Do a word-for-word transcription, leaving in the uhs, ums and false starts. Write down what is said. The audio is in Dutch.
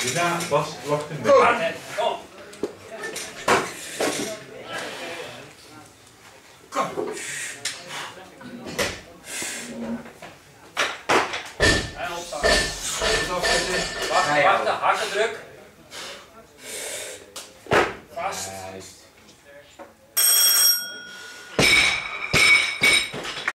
Ja, Bas, wacht een beetje. Kom. Kom. En opstaan. Wacht, wacht, harde druk.